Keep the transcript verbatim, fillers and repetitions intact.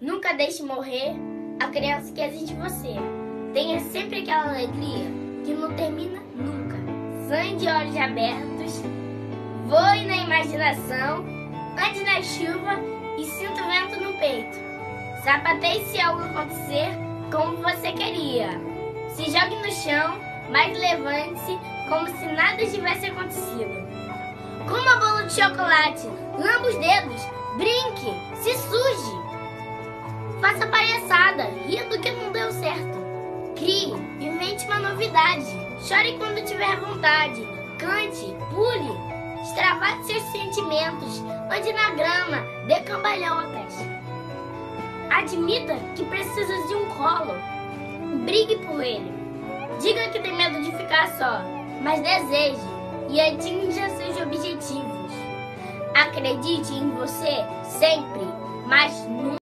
Nunca deixe morrer a criança que existe em você. Tenha sempre aquela alegria que não termina nunca. Sonhe de olhos abertos, voe na imaginação, ande na chuva e sinta o vento no peito. Sapateie se algo acontecer como você queria. Se jogue no chão, mas levante-se como se nada tivesse acontecido. Coma bolo de chocolate, lamba os dedos, brinque, se suje. Faça palhaçada, ria do que não deu certo. Crie, invente uma novidade. Chore quando tiver vontade. Cante, pule, extravase seus sentimentos. Ande na grama, dê cambalhotas. Admita que precisa de um colo. Brigue por ele. Diga que tem medo de ficar só, mas deseje e atinja seus objetivos. Acredite em você sempre, mas nunca.